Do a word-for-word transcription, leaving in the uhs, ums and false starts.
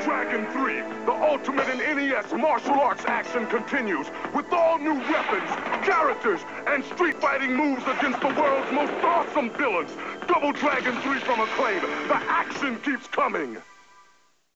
Dragon three, the ultimate in N E S martial arts action continues with all new weapons, characters, and street fighting moves against the world's most awesome villains. Double Dragon three from Acclaim. The action keeps coming.